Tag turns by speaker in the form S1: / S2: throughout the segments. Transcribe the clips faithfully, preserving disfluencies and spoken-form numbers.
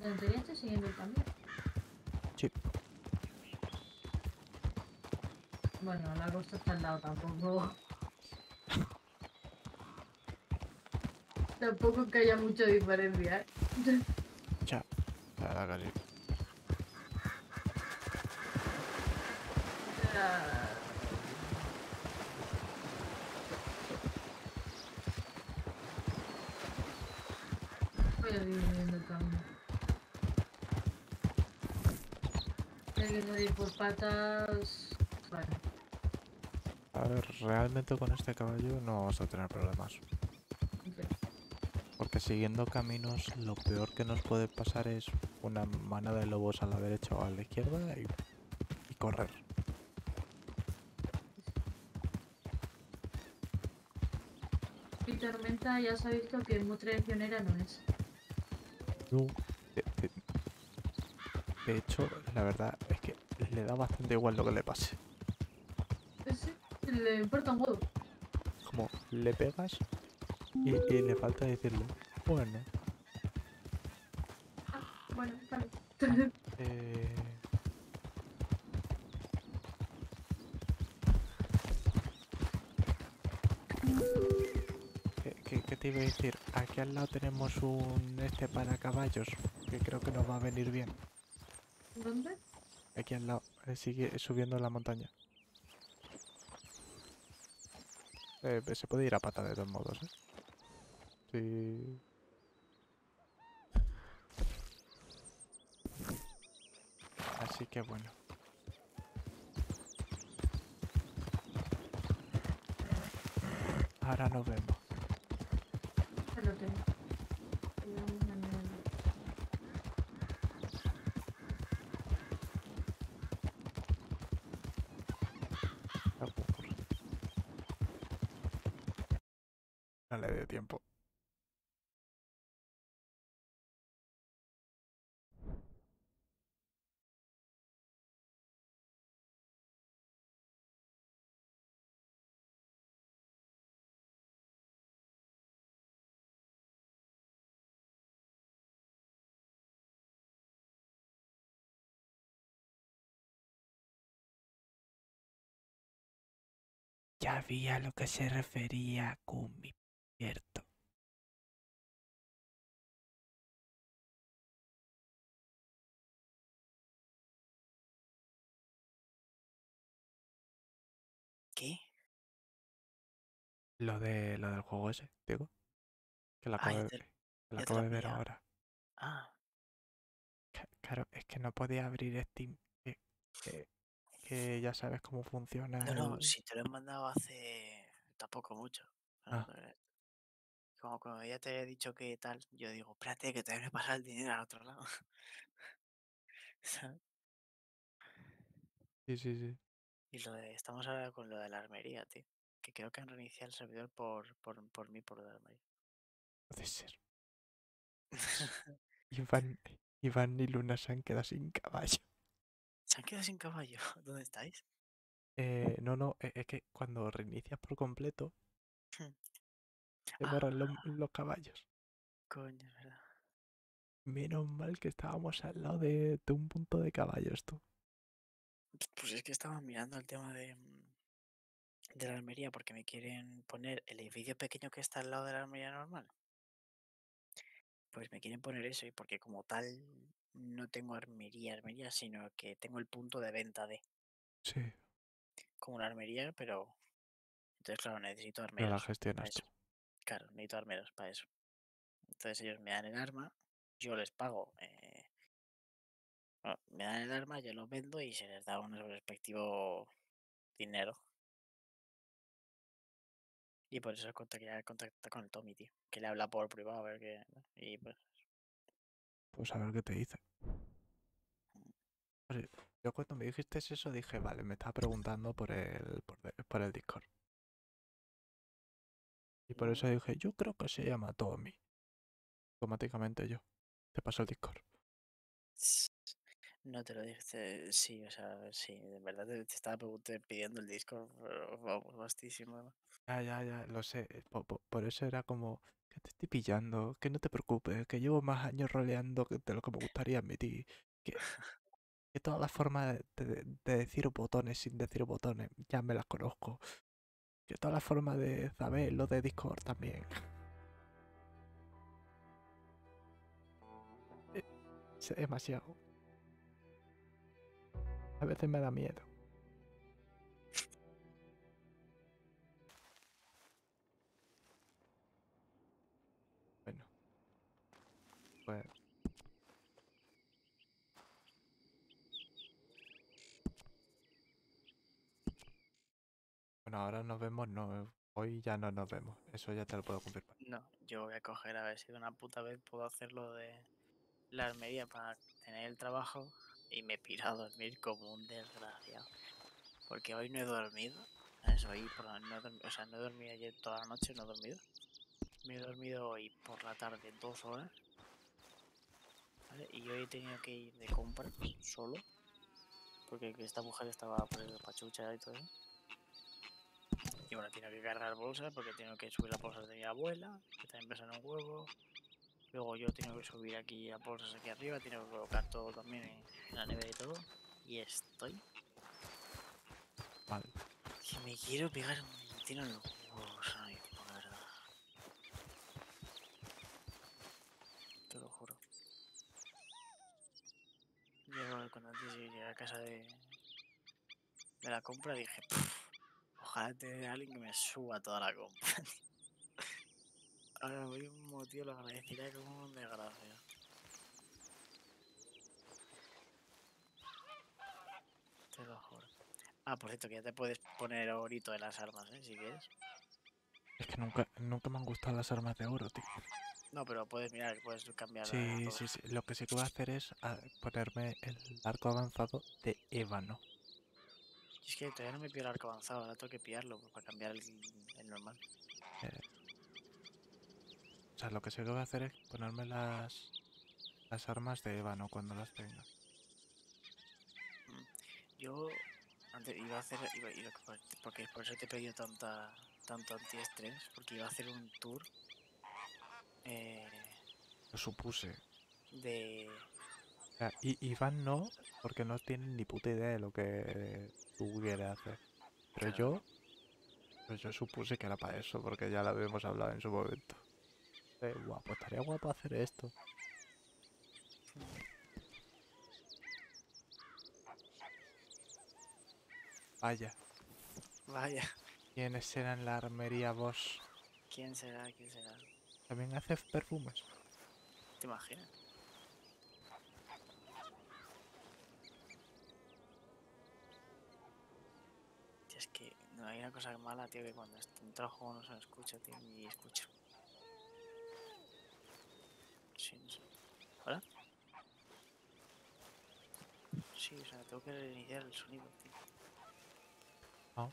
S1: En teoría estoy siguiendo el camino.
S2: Sí.
S1: Bueno, la costa está al lado tampoco. Tampoco es que haya mucha diferencia, ¿eh?
S2: Ya. La verdad que sí.
S1: Ah, voy a seguir siguiendo el camino. Hay que salir por patas. Bueno,
S2: A ver, realmente con este caballo no vamos a tener problemas.
S1: ok.
S2: Porque siguiendo caminos, lo peor que nos puede pasar es una manada de lobos a la derecha o a la izquierda y, y correr.
S1: Y Tormenta ya se ha visto que muy traicionera no es.
S2: No. De, de- de hecho, la verdad es que le da bastante igual lo que le pase.
S1: Ese le importa un huevo.
S2: Como le pegas y, y le falta decirle, bueno,
S1: Ah, bueno, vale.
S2: ah, eh, ¿qué, qué- qué te iba a decir? Aquí al lado tenemos un este para caballos que creo que nos va a venir bien.
S1: ¿Dónde?
S2: Aquí al lado, eh, sigue subiendo la montaña. Eh, se puede ir a pata de todos modos, ¿eh? Sí. Así que bueno. Ahora nos vemos.
S1: Ya lo tengo. Llevamos una mierda.
S2: Agur. No le dé tiempo. Ya vi a lo que se refería Kumi, cierto.
S3: ¿Qué?
S2: Lo de lo del juego ese, digo. Que lo
S3: Ah,
S2: acabo
S3: ya
S2: de,
S3: te,
S2: que lo
S3: ya te
S2: acabo
S3: lo
S2: de
S3: has
S2: ver
S3: pillado.
S2: ahora.
S3: Ah,
S2: Ca- Claro, es que no podía abrir Steam. Que, que- que ya sabes cómo funciona
S3: no, no,
S2: el.
S3: si te lo he mandado hace tampoco mucho.
S2: Ah,
S3: Eh, Como cuando ya te he dicho que tal, yo digo, espérate que te me pasa el dinero al otro lado. ¿Sabes?
S2: sí, sí, sí.
S3: Y lo de, estamos ahora con lo de la armería, tío. Que creo que han reiniciado el servidor por, por, por mí, por lo de la armería.
S2: Puede ser. Iván, Iván y Luna se han quedado sin caballo.
S3: Se han quedado sin caballo. ¿Dónde estáis?
S2: Eh, no, no, e- es que cuando reinicias por completo, se
S3: Ah,
S2: borran los, los caballos.
S3: coño, es verdad.
S2: Menos mal que estábamos al lado de, de un punto de caballos, tú.
S3: Pues es que estaba mirando el tema de, mm, de la armería porque me quieren poner el edificio pequeño que está al lado de la armería normal. Pues me quieren poner eso y porque como tal no tengo armería, armería, sino que tengo el punto de venta de
S2: Sí,
S3: como una armería, pero entonces claro, necesito
S2: pero la
S3: armeros para
S2: gestionas tú.
S3: eso. Claro, necesito armeros para eso. Entonces ellos me dan el arma, yo les pago, eh, bueno, me dan el arma, yo lo vendo y se les da un respectivo dinero. Y por eso contacté contactar con el Tommy, tío, que le habla por privado a ver qué. Y pues
S2: Pues a ver qué te dice.
S3: mm,
S2: Oye, yo cuando me dijiste eso dije, vale, me estaba preguntando por el, por, de- por el Discord. Y por eso
S3: no,
S2: dije, yo creo que se llama Tommy. Automáticamente yo. Te paso el Discord.
S3: No te lo dije, sí, o sea, sí, de verdad te, te estaba pregunt- pidiendo el disco, pero vamos, vastísimo.
S2: Ya, ya, ya, lo sé. eh, po- po- Por, eso era como que te estoy pillando, que no te preocupes, que llevo más años roleando que- de lo que me gustaría admitir. Que, que todas las formas de, de- de decir botones sin decir botones ya me las conozco. Que todas las formas de saber lo de Discord también. Eh, Es demasiado. A veces me da miedo. Bueno, pues bueno, ahora nos vemos, no, hoy ya no nos vemos. Eso ya te lo puedo confirmar.
S3: No, yo voy a coger a ver si de una puta vez puedo hacer lo de la armería para tener el trabajo y me piro a dormir como un desgraciado. Porque hoy no he dormido, ¿sabes? Hoy por la, no he dormido, o sea, no he dormido ayer toda la noche, no he dormido. Me he dormido hoy por la tarde dos horas, ¿vale? Y hoy he tenido que ir de compras solo, porque esta mujer estaba por el pachucha y todo eso. Y bueno, tengo que cargar bolsas porque tengo que subir las bolsas de mi abuela, que también pesan un huevo. Luego yo tengo que subir aquí las bolsas aquí arriba, tengo que colocar todo también en, en la nevera y todo. Y estoy
S2: Mal.
S3: que me quiero pegar un tiro en los huevos ahora mismo, la verdad. Te lo juro. Yo cuando antes de llegar a casa de, de la compra dije, "Puf, ojalá tener a alguien que me suba toda la compra". Ahora mismo, tío, lo agradeceré como un desgraciado. Te lo juro. Ah, por cierto, que ya te puedes poner orito en las armas, ¿eh? Si quieres.
S2: Es que nunca, nunca me han gustado las armas de oro, tío.
S3: No, pero puedes mirar, que puedes cambiar a
S2: Sí,
S3: todo.
S2: sí, sí. Lo que sí que voy a hacer es ah, ponerme el arco avanzado de ébano.
S3: Y es que todavía no me pillo el arco avanzado, ahora tengo que pillarlo pues, para cambiar el, el normal.
S2: Eh, o sea, lo que sí que voy a hacer es ponerme las, las armas de ébano cuando las tenga.
S3: Mm. Yo antes iba a hacer, iba, iba- por- porque por eso te he pedido tanta, tanto antiestrés, porque iba a hacer un tour eh,
S2: Lo supuse.
S3: de...
S2: O sea, I- Iván no, porque no tiene ni puta idea de lo que tú quieres hacer. Pero
S3: Claro,
S2: yo, pues yo supuse que era para eso, porque ya lo habíamos hablado en su momento. Eh, guapo, estaría guapo hacer esto. Vaya,
S3: vaya,
S2: ¿quiénes serán la armería vos?
S3: ¿quién será? ¿Quién será?
S2: ¿También haces perfumes?
S3: ¿Te imaginas? Tío, es que no hay una cosa mala, tío, que cuando est- en trabajo no se escucha, tío, ni escucho. Sí, no sé. ¿Hola? Sí, o sea, tengo que reiniciar el sonido, tío.
S2: No.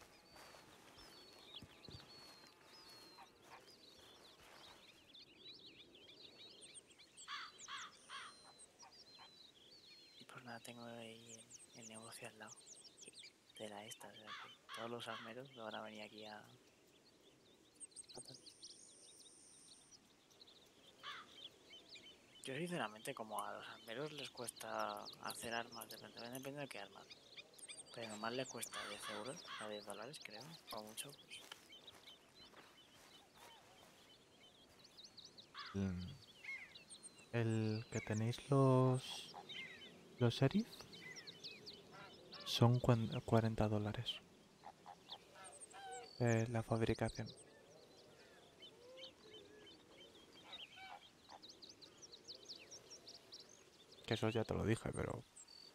S3: Y pues nada, tengo ahí el, el negocio al lado. De la esta, o sea, que todos los armeros van a venir aquí a... a tal. Yo sinceramente, como a los armeros les cuesta hacer armas, depende, depende de qué armas. Pero normal le cuesta diez euros, a diez dólares creo, o mucho, pues.
S2: Mm, El que tenéis los... los Serif son cuan- cuarenta dólares. Eh, la fabricación. Que eso ya te lo dije, pero...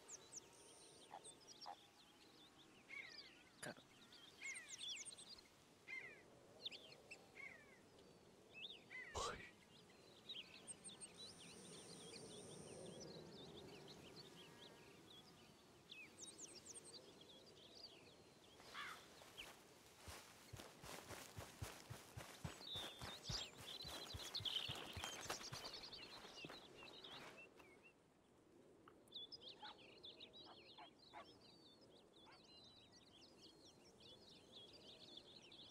S3: Claro.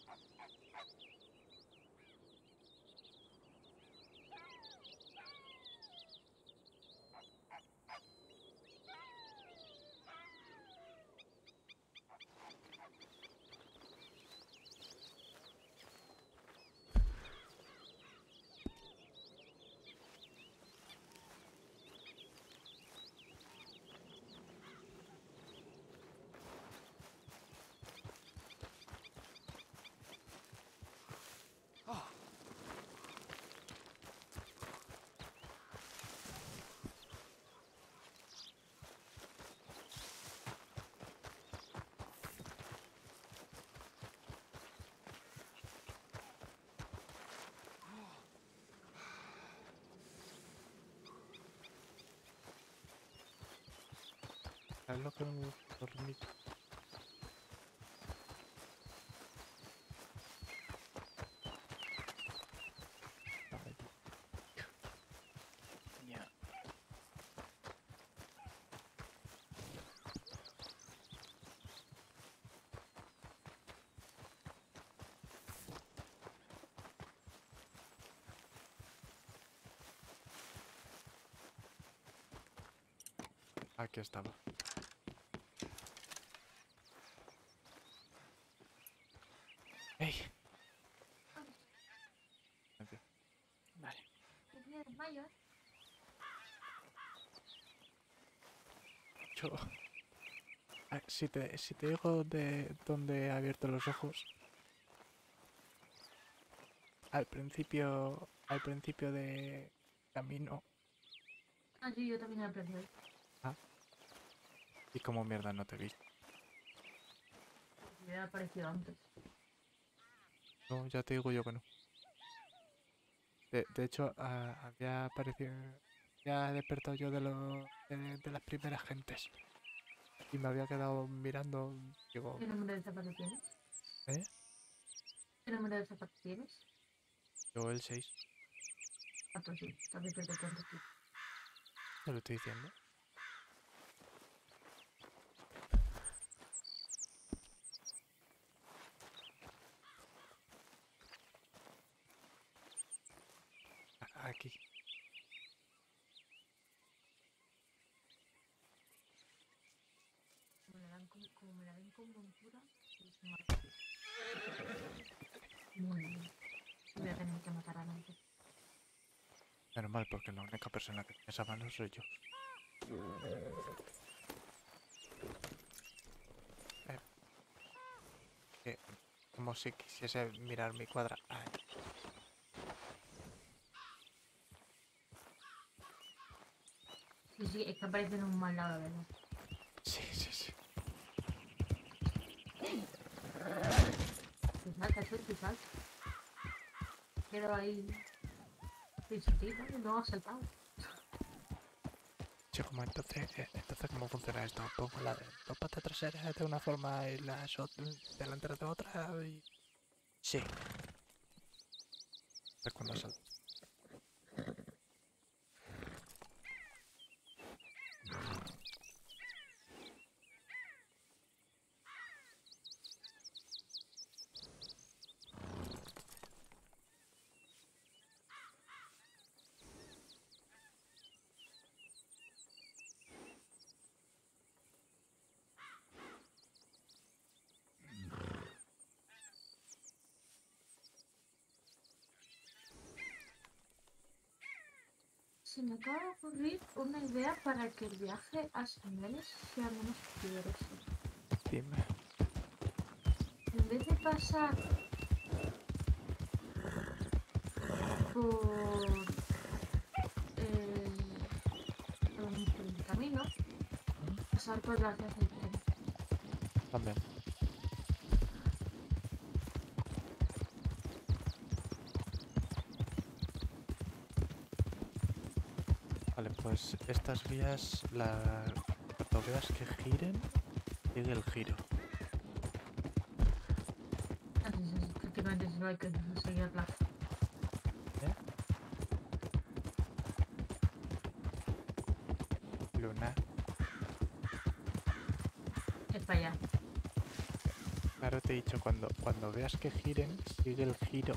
S2: ¿Sabes lo que me gusta dormir? Ay,
S3: Ya.
S2: aquí estaba. ¡Ey! Silencio.
S3: Vale.
S1: ¿Qué tiene desmayo, eh?
S2: Yo... Ah, Si te, si te digo de dónde he abierto los ojos, al principio, al principio de camino,
S1: Ah, sí, yo también he aprendido.
S2: y como mierda no te vi.
S1: Me había aparecido antes.
S2: No, ya te digo yo que no. De, de hecho, ah, había aparecido, había despertado yo de, lo, de, de las primeras gentes. Y me había quedado mirando, digo,
S1: ¿Qué número de zapato tienes?
S2: ¿eh?
S1: ¿Qué número de zapato tienes?
S2: Yo el seis,
S1: Ah, pues sí, también te cuento tú.
S2: te lo estoy diciendo. A- Aquí.
S1: Como me la dan como, como me la den con montura, es un martillo. Muy bien. Y voy a tener que matar a nadie.
S2: Menos mal, porque la única persona que tiene esa mano soy yo. Eh, que, como si quisiese mirar mi cuadra. Ay,
S1: Sí, sí, es que aparece en un mal lado, la verdad.
S2: sí, sí, sí.
S1: Tú salta, tú, tú salta. Quedo ahí pensativo y no ha saltado.
S2: Sí, como entonces, eh, entonces ¿cómo funciona esto? Pongo las dos patas traseras de una forma y las ot- delanteras de otra y... Sí. Es cuando salto.
S1: Se me acaba de ocurrir una idea para que el viaje a Señales sea menos peligroso.
S2: Dime.
S1: En vez de pasar por eh, por el camino, pasar por las vías del tren.
S2: También. Vale, pues estas vías, la... cuando veas que giren, sigue el giro.
S1: Así es, prácticamente solo hay que seguirlas.
S2: ¿Eh? Luna.
S1: Es para allá.
S2: Claro. Claro, te he dicho, cuando, cuando veas que giren, sigue el giro.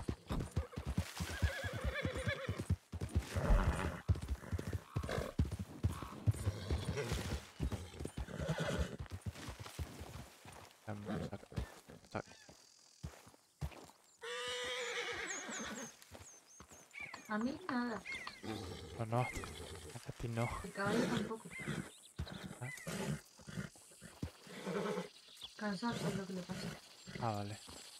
S2: Em, saca- saca-
S1: A mí nada.
S2: No, no, a ti no.
S1: El caballo tampoco.
S2: Ah,
S1: Cansancio es lo que le pasa.
S2: ah, vale.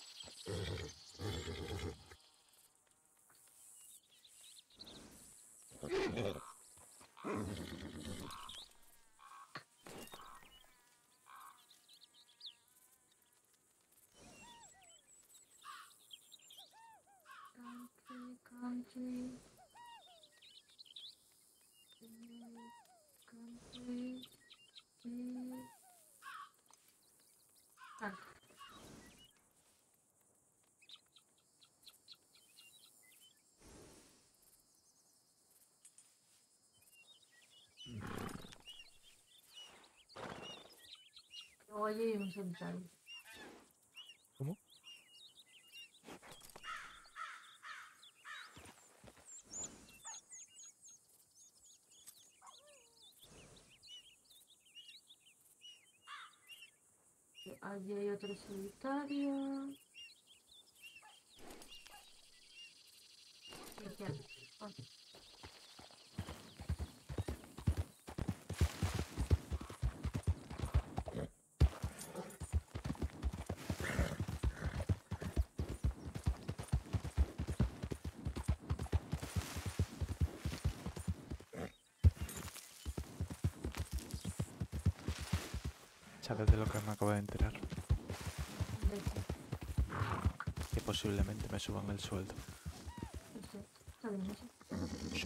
S1: Country, country. Country. Country. Ah, luego allí hay un solitario.
S2: ¿Cómo?
S1: Allí hay otro solitario. Y aquí hay- ah,
S2: ¿Sabes de lo que me acabo de enterar?
S1: de hecho,
S2: Que posiblemente me suban el sueldo.
S1: esto, está bien eso.
S2: Sí.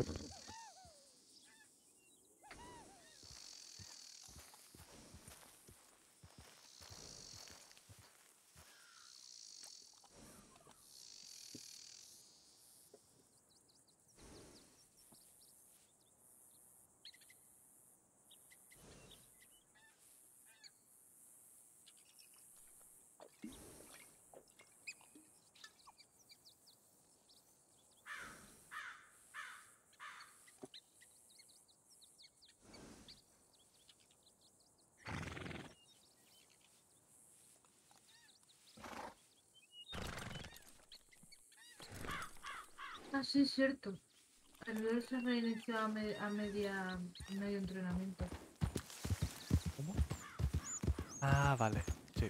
S1: Ah, sí, es cierto. El nivel se reinició a, me- a media a medio entrenamiento.
S2: ¿Cómo? Ah, vale. Sí.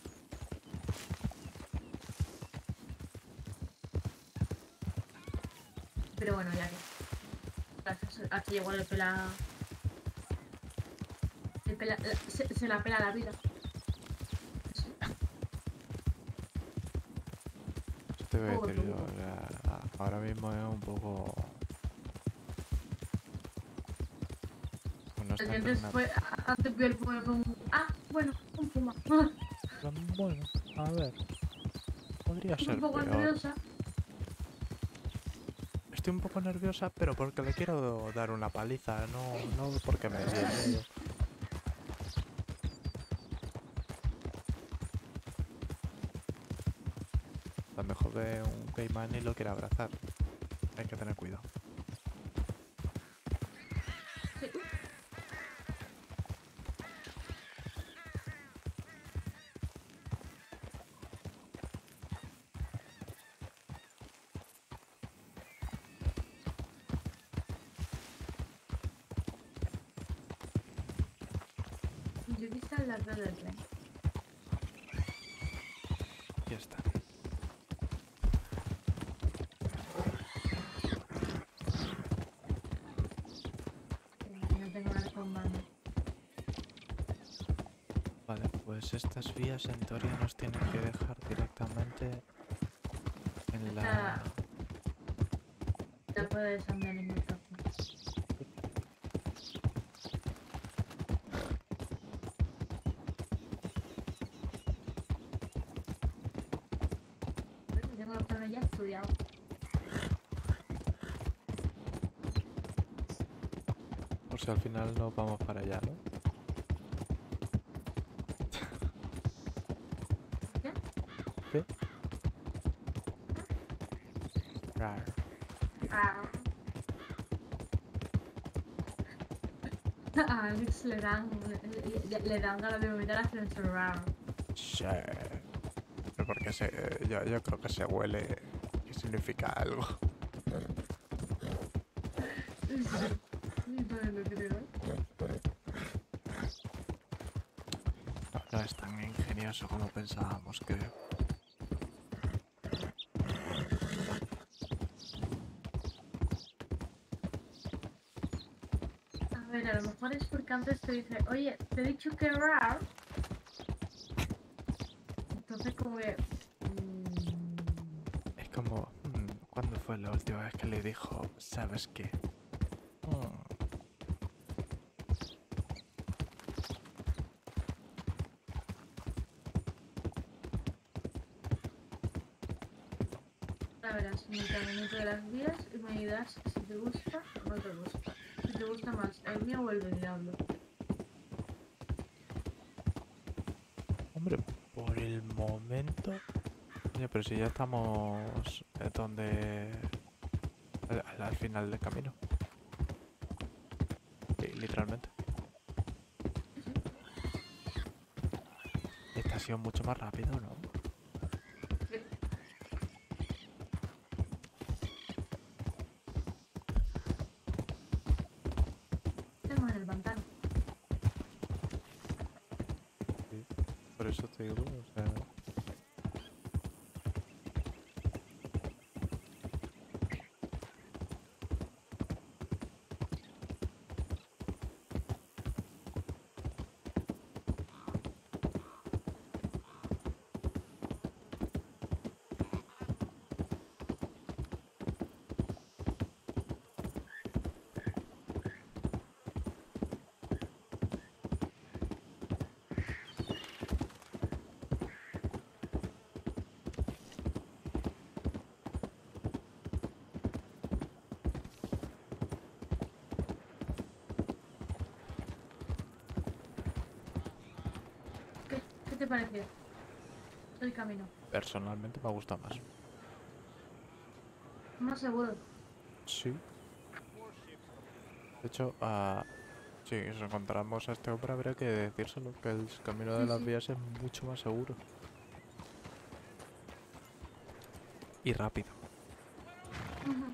S1: Pero bueno, ya que. Gracias a que igual le pela. Le pela la- se, se la pela la vida. Sí.
S2: Te voy a
S1: Poco,
S2: decir yo,
S1: poco.
S2: o sea, ahora mismo es un poco... No está
S1: Antes
S2: entrenando.
S1: fue. a- Antes vio el puma como. Ah, bueno, un puma. Ah,
S2: Bueno, a ver. Podría
S1: estoy
S2: ser
S1: un poco
S2: peor.
S1: nerviosa.
S2: Estoy un poco nerviosa, pero porque le quiero dar una paliza, no, no porque me dé miedo. A lo mejor ve un caimán y lo quiere abrazar. Hay que tener cuidado.
S1: Sí. Yo he visto las dos del tren.
S2: Ya está.
S1: Eh, No tengo nada con mano.
S2: Vale, pues estas vías en teoría nos tienen que dejar directamente en la...
S1: Ya puedes andar en el campo. Tengo los planos ya estudiados.
S2: Por si al final nos vamos para allá, ¿no?
S1: ¿Qué?
S2: ¿Qué? Rar.
S1: Ah. A Alex le dan, le, le- le dan ganas de vomitar a censurar.
S2: Sí. Pero porque se, eh, yo, yo creo que se huele que significa algo.
S1: Sí, yo también lo creo.
S2: No, no es tan ingenioso como pensábamos, creo.
S1: A ver, a lo mejor es porque antes te dice, oye, te he dicho que rar. Entonces como que... mm,
S2: Es como, hmm, ¿cuándo fue la última vez que le dijo, ¿sabes qué? Hmm,
S1: ya verás, mi caminito de las vías y me dirás si te gusta o no te gusta. Si te gusta más el mío o el del diablo.
S2: Hombre, por el momento... Oye, pero si ya estamos eh, donde... Al, al- al final del camino. Sí, literalmente. Esta ha sido mucho más rápido, ¿no?
S1: Estamos en el pantano.
S2: Sí. Por eso te digo, o sea...
S1: ¿Qué, qué te pareció? El camino.
S2: Personalmente me gusta más.
S1: Más seguro.
S2: Sí. De hecho, ah, sí, si encontramos a este hombre habría que decírselo, que el camino de
S1: Sí,
S2: las
S1: sí.
S2: vías es mucho más seguro. Y rápido.
S1: Ujú.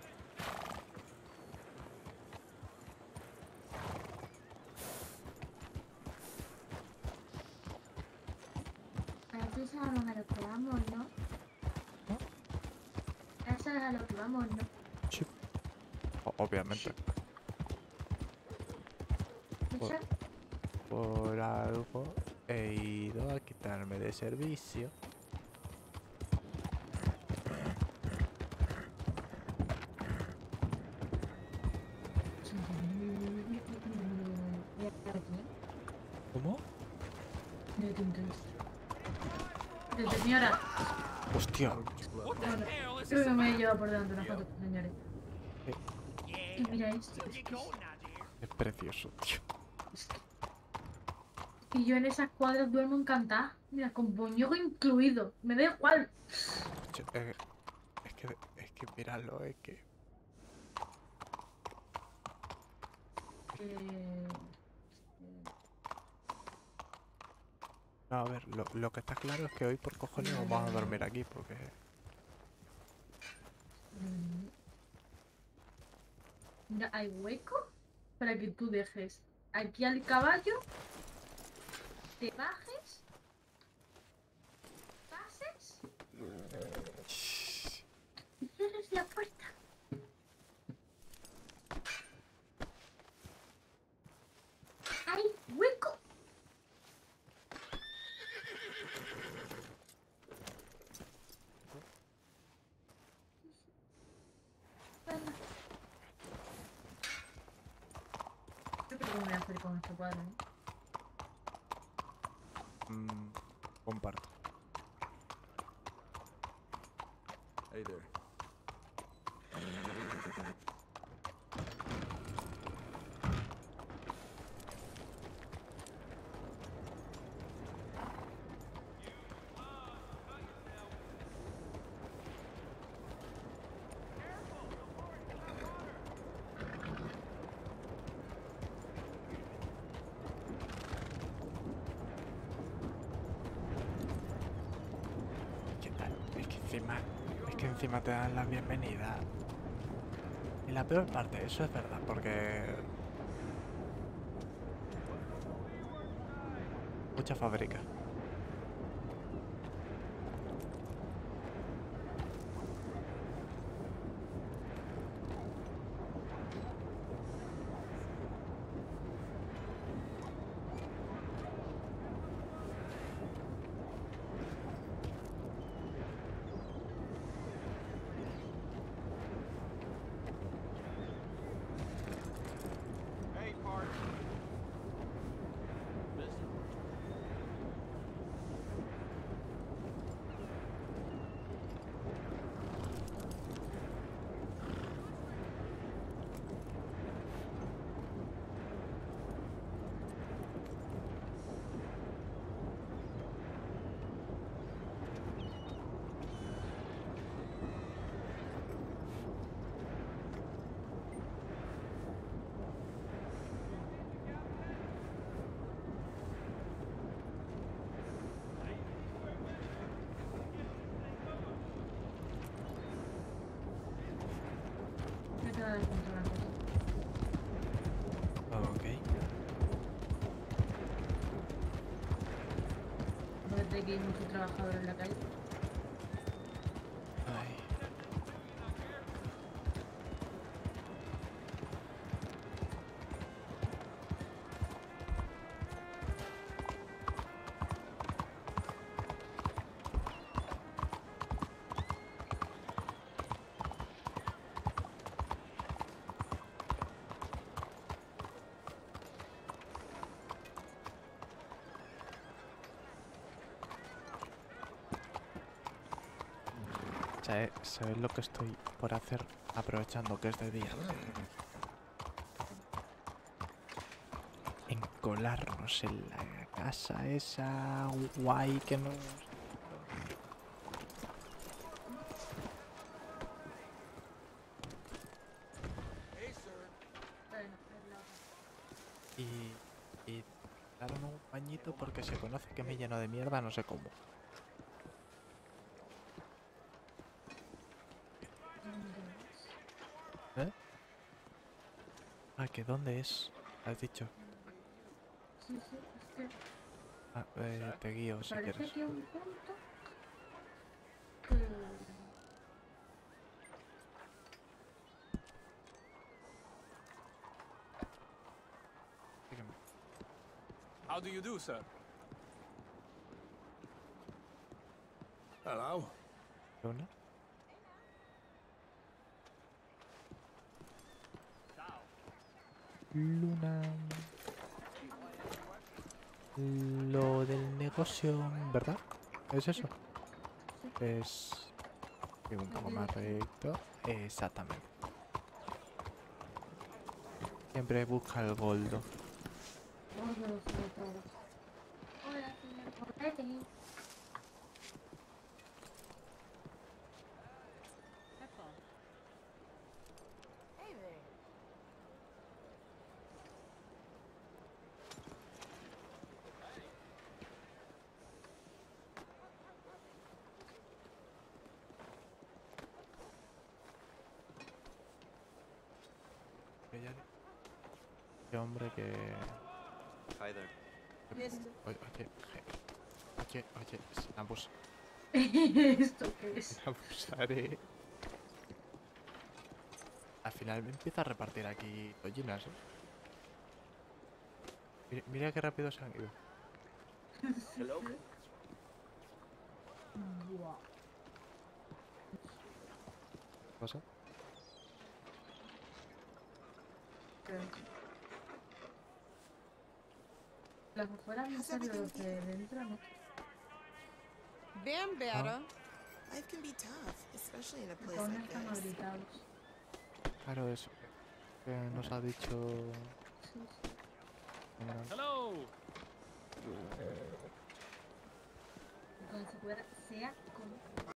S1: Aquí es a lo que vamos, ¿no?
S2: ¿No?
S1: Eso es a lo que vamos, ¿no?
S2: Sí. O- obviamente. Por,
S1: ¿Escucha?
S2: por algo he ido a quitarme de servicio. ¿Cómo?
S1: Desde señora.
S2: Hostia.
S1: Bueno, creo que me he llevado por delante una foto, señores.
S2: Eh,
S1: Y mira esto. Es que,
S2: es precioso, tío.
S1: es que- y yo en esas cuadras duermo encantada. Mira, con boñogo incluido. Me da igual.
S2: Che, eh, es que, es que míralo, es que...
S1: Eh,
S2: No, a ver, lo, lo que está claro es que hoy por cojones vamos a dormir aquí, porque...
S1: mm, Mira, hay hueco para que tú dejes aquí al caballo, te bajes, pases y cierres la puerta. ¡Hay hueco! Bueno, yo creo que me voy a hacer con este cuadro, ¿eh?
S2: Mm, comparto.
S4: Hey there.
S2: encima, es que encima te dan la bienvenida. Y la peor parte, eso es verdad, porque mucha fábrica.
S4: Hey, Park.
S1: Me queda descontrolado.
S2: Ok.
S1: Aparte que hay mucho trabajador en la calle.
S2: Ay. ¿Sabes, sabes lo que estoy por hacer aprovechando que es de día? Encolarnos en la casa esa guay que nos...
S4: Hey, sir.
S1: Bueno, es la otra.
S2: Y... y darme un bañito porque se conoce que me lleno de mierda, no sé cómo.
S1: ¿Dónde es?
S2: ¿Eh? Ah, ¿que dónde es? Has dicho.
S1: Sí, sí, es que
S2: Ah, eh, te guío si
S1: parece
S2: quieres.
S1: que un punto que...
S2: Sígueme.
S4: How do you do, sir? Hello.
S2: ¿Luna? Luna. Lo del negocio, ¿verdad? ¿Es eso? Es... Sigo un poco más recto. Exactamente. Siempre busca el goldo.
S1: Vamos a los todos. Hola, señor Correte.
S5: Hey there.
S2: Que ya- Qué hombre que...
S6: Hi there.
S5: Mister.
S2: Oye, oye, je- oye, oye, sin abus-
S1: ¿Esto qué es?
S2: sin abusaré. Al final me empieza a repartir aquí tollinas, ¿eh? Mira, mira qué rápido se han ido.
S3: Hello.
S1: Buah.
S2: ¿Qué pasa?
S1: Creo que- Las afuera no sé lo que dentro, ¿no?
S5: Been better.
S7: Life can be tough, especially in a place
S1: Todos
S7: like
S1: están
S7: this.
S1: habilitados.
S2: Claro, eso que nos ha dicho...
S1: Sí, sí.
S2: Cameron.
S4: Hello.
S1: Entonces fuera sea como